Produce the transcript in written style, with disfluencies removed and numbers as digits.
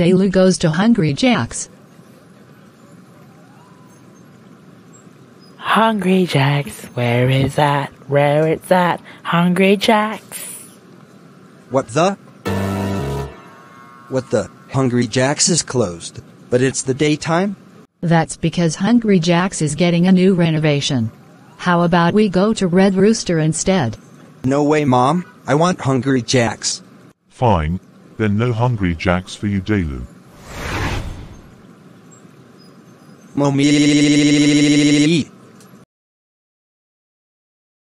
Daillou goes to Hungry Jack's. Hungry Jack's, where is that? Where it's at? Hungry Jack's. What the? Hungry Jack's is closed, but it's the daytime? That's because Hungry Jack's is getting a new renovation. How about we go to Red Rooster instead? No way, Mom. I want Hungry Jack's. Fine, then no Hungry Jack's for you, Daillou. Mommy.